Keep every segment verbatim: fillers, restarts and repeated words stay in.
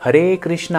हरे कृष्णा.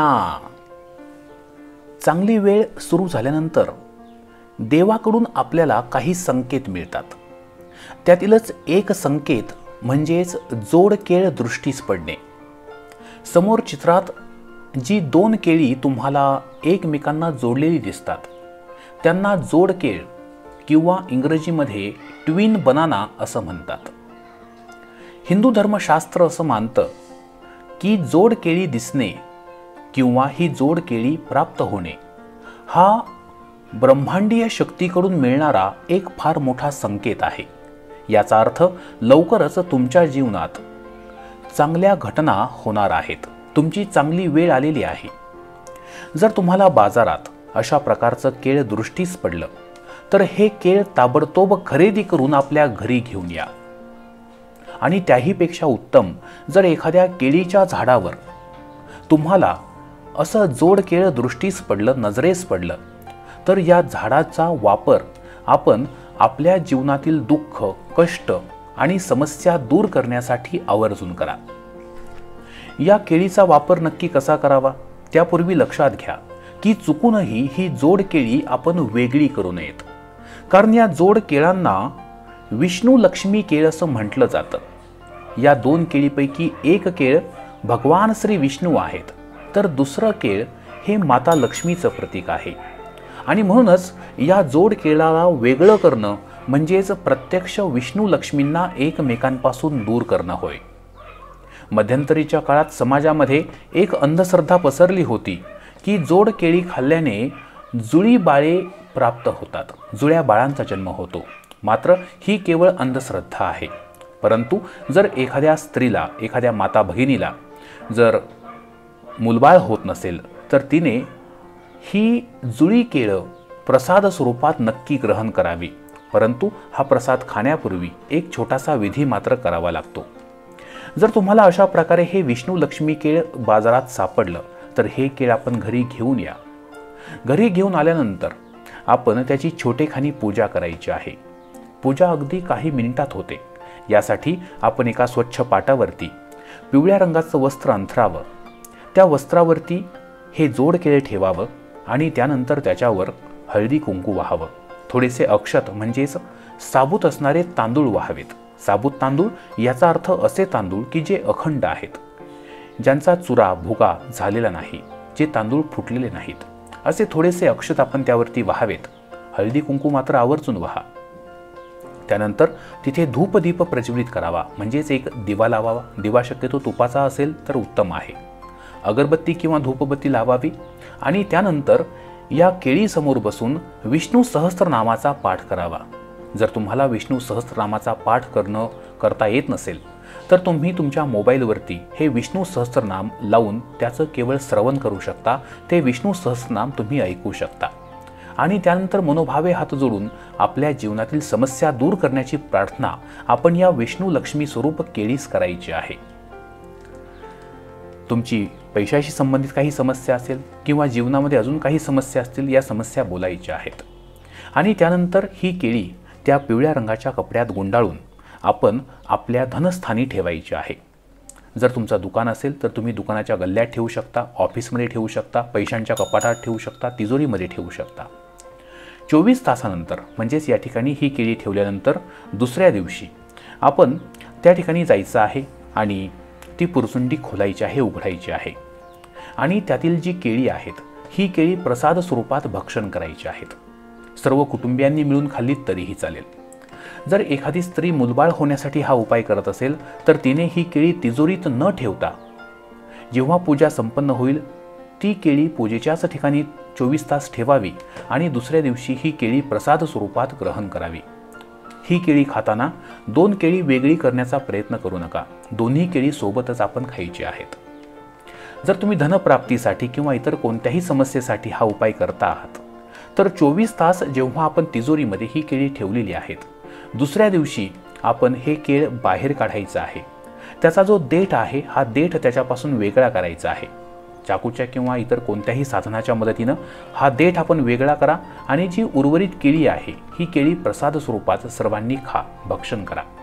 चांगली वेळ सुरू झाल्यानंतर देवाकडून आपल्याला काही संकेत मिळतात. त्यातीलच एक संकेत म्हणजेच जोडकेळ दृष्टीस पडणे. समोर चित्रात जी दोन केळी तुम्हाला एकमेकांना जोडलेली दिसतात त्यांना जोडकेळ किंवा इंग्रजीमध्ये ट्विन बनाना असं म्हणतात. हिंदू धर्मशास्त्र असं मानतं की जोड केळी दिसणे किंवा ही जोड केळी प्राप्त होणे हा ब्रह्मांडीय शक्तीकडून मिळणारा एक फार मोठा संकेत आहे. याचा अर्थ लवकरच तुमच्या जीवनात चांगल्या घटना होणार आहेत. तुमची चांगली वेळ आलेली आहे. जर तुम्हाला बाजारात अशा प्रकारचं केळ दृष्टीस पडलं तर हे केळ ताबडतोब खरेदी करून आपल्या घरी घेऊन या. आणि त्याहीपेक्षा उत्तम जर एखाद्या केळीच्या झाडावर तुम्हाला असं जोड केळ दृष्टीस पडलं, नजरेस पडलं, तर या झाडाचा वापर आपण आपल्या जीवनातील दुःख, कष्ट आणि समस्या दूर करण्यासाठी आवर्जून करा. या केळीचा वापर नक्की कसा करावा त्यापूर्वी लक्षात घ्या की चुकूनही ही जोड केळी आपण वेगळी करू नयेत. कारण या जोड केळांना विष्णू लक्ष्मी केळ असं म्हटलं जातं. या दोन केळीपैकी एक केळ भगवान श्री विष्णू आहेत तर दुसरं केळ हे माता लक्ष्मीचं प्रतीक आहे. आणि म्हणूनच या जोड केळाला वेगळं करणं म्हणजेच प्रत्यक्ष विष्णू लक्ष्मींना एकमेकांपासून दूर करणं होय. मध्यंतरीच्या काळात समाजामध्ये एक अंधश्रद्धा पसरली होती की जोड केळी खाल्ल्याने जुळी बाळे प्राप्त होतात, जुळ्या बाळांचा जन्म होतो. मात्र ही केवळ अंधश्रद्धा आहे. परंतु जर एखाद्या स्त्रीला, एखाद्या माता भगिनीला जर मुलबाळ होत नसेल तर तिने ही जुळी केळं प्रसाद स्वरूपात नक्की ग्रहण करावी. परंतु हा प्रसाद खाण्यापूर्वी एक छोटासा विधी मात्र करावा लागतो. जर तुम्हाला अशा प्रकारे हे विष्णू लक्ष्मी केळ बाजारात सापडलं तर हे केळ आपण घरी घेऊन या. घरी घेऊन आल्यानंतर आपण त्याची छोटेखानी पूजा करायची आहे. पूजा अगदी काही मिनिटात होते. यासाठी आपण एका स्वच्छ पाटावरती पिवळ्या रंगाचं वस्त्र अंथरावं. त्या वस्त्रावरती हे जोड केळ ठेवावं आणि त्यानंतर त्याच्यावर हळदी कुंकू वाहावं. थोडेसे अक्षत म्हणजेच साबूत असणारे तांदूळ वाहावेत. साबूत तांदूळ याचा अर्थ असे तांदूळ की जे अखंड आहेत, ज्यांचा चुरा भुगा झालेला नाही, जे तांदूळ फुटलेले नाहीत, असे थोडेसे अक्षत आपण त्यावरती वाहावेत. हळदी कुंकू मात्र आवर्जून वाहा. त्यानंतर तिथे धूपदीप प्रज्वलित करावा म्हणजेच एक दिवा लावावा. दिवा शक्यतो तुपाचा असेल तर उत्तम आहे. अगरबत्ती किंवा धूपबत्ती लावावी आणि त्यानंतर या केळीसमोर बसून विष्णू सहस्त्रनामाचा पाठ करावा. जर तुम्हाला विष्णू सहस्त्रनामाचा पाठ करणं करता येत नसेल तर तुम्ही तुमच्या मोबाईलवरती हे विष्णू सहस्त्रनाम लावून त्याचं केवळ श्रवण करू शकता. ते विष्णू सहस्त्रनाम तुम्ही ऐकू शकता आणि त्यानंतर मनोभावे हात जोडून आपल्या जीवनातील समस्या दूर करण्याची प्रार्थना आपण या विष्णू लक्ष्मी स्वरूप केळीस करायची आहे. तुमची पैशाशी संबंधित काही समस्या असेल किंवा जीवनामध्ये अजून काही समस्या असतील, या समस्या बोलायच्या आहेत. आणि त्यानंतर ही केळी त्या पिवळ्या रंगाच्या कपड्यात गुंडाळून आपण आपल्या धनस्थानी ठेवायची आहे. जर तुमचं दुकान असेल तर तुम्ही दुकानाच्या गल्ल्यात ठेवू शकता, ऑफिसमध्ये ठेवू शकता, पैशांच्या कपाटात ठेवू शकता, तिजोरीमध्ये ठेवू शकता. चोवीस तासानंतर म्हणजेच या ठिकाणी ही केळी ठेवल्यानंतर दुसऱ्या दिवशी आपण त्या ठिकाणी जायचं आहे आणि ती पुरसुंडी खोलायची आहे, उघडायची आहे. आणि त्यातील जी केळी आहेत ही केळी प्रसाद स्वरूपात भक्षण करायची आहेत. सर्व कुटुंबियांनी मिळून खाल्लीत तरीही चालेल. जर एखादी स्त्री मुलबाळ होण्यासाठी हा उपाय करत असेल तर तिने ही केळी तिजोरीत न ठेवता जेव्हा पूजा संपन्न होईल ती केळी पूजेच्याच ठिकाणी चोवीस तास ठेवावी आणि दुसऱ्या दिवशी ही केळी प्रसाद स्वरूपात ग्रहण करावी. ही केळी खाताना दोन केळी वेगळी करण्याचा प्रयत्न करू नका. दोन्ही केळी सोबतच आपण खायची आहेत. जर तुम्ही धनप्राप्तीसाठी किंवा इतर कोणत्याही समस्येसाठी हा उपाय करता आहात तर चोवीस तास जेव्हा आपण तिजोरीमध्ये ही केळी ठेवलेली आहेत, दुसऱ्या दिवशी आपण हे केळ बाहेर काढायचं आहे. त्याचा जो देठ आहे हा देठ त्याच्यापासून वेगळा करायचा आहे. चाकूच्या किंवा इतर कोणत्याही साधनाच्या मदतीनं हा देठ आपण वेगळा करा आणि जी उर्वरित केळी आहे ही केळी प्रसाद स्वरूपात सर्वांनी खा, भक्षण करा.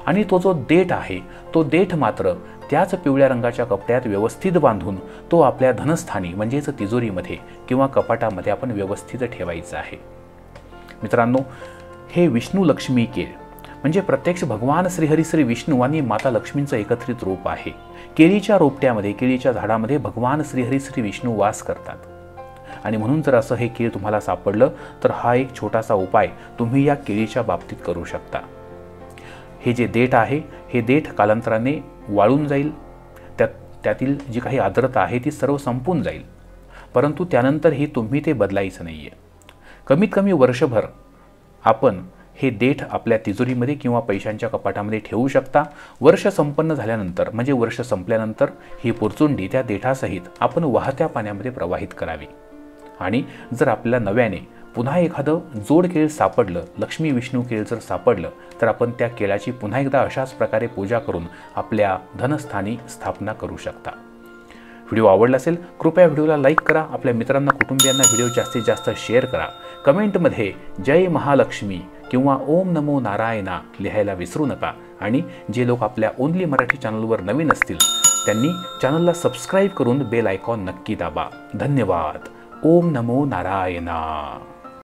आणि तो जो देठ आहे तो देठ मात्र त्याच पिवळ्या रंगाच्या कपड्यात व्यवस्थित बांधून तो आपल्या धनस्थानी म्हणजेच तिजोरीमध्ये किंवा कपाटामध्ये आपण व्यवस्थित ठेवायचा आहे. मित्रांनो, हे विष्णू लक्ष्मी केळ म्हणजे प्रत्यक्ष भगवान श्रीहरी श्री विष्णू आणि माता लक्ष्मींचं एकत्रित रूप आहे. केळीच्या रोपट्यामध्ये, केळीच्या झाडामध्ये भगवान श्रीहरी श्री विष्णू वास करतात आणि म्हणून जर असं हे केळ तुम्हाला सापडलं तर हा एक छोटासा उपाय तुम्ही या केळीच्या बाबतीत करू शकता. हे जे देठ आहे हे देठ कालांतराने वाळून जाईल, त्यात त्यातील जी काही आर्द्रता आहे ती सर्व संपून जाईल, परंतु त्यानंतर हे तुम्ही ते बदलायचं नाही आहे. कमीत कमी वर्षभर आपण हे देठ आपल्या तिजोरीमध्ये किंवा पैशांच्या कपाटामध्ये ठेवू शकता. वर्ष संपन्न झाल्यानंतर म्हणजे वर्ष संपल्यानंतर ही पुरचुंडी त्या देठासहित आपण वाहत्या पाण्यामध्ये प्रवाहित करावी. आणि जर आपल्याला नव्याने पुन्हा एखादं जोड केळ सापडलं, लक्ष्मी विष्णू केळ जर सापडलं तर आपण त्या केळाची पुन्हा एकदा अशाच प्रकारे पूजा करून आपल्या धनस्थानी स्थापना करू शकता. व्हिडिओ आवडला असेल कृपया व्हिडिओला लाईक करा, आपल्या मित्रांना कुटुंबियांना व्हिडिओ जास्तीत जास्त शेअर करा. कमेंटमध्ये जय महालक्ष्मी किंवा ओम नमो नारायणा लिहायला विसरू नका. आणि जे लोक आपल्या ओनली मराठी चॅनलवर नवीन असतील त्यांनी चॅनलला सबस्क्राईब करून बेल आयकॉन नक्की दाबा. धन्यवाद. ओम नमो नारायणा.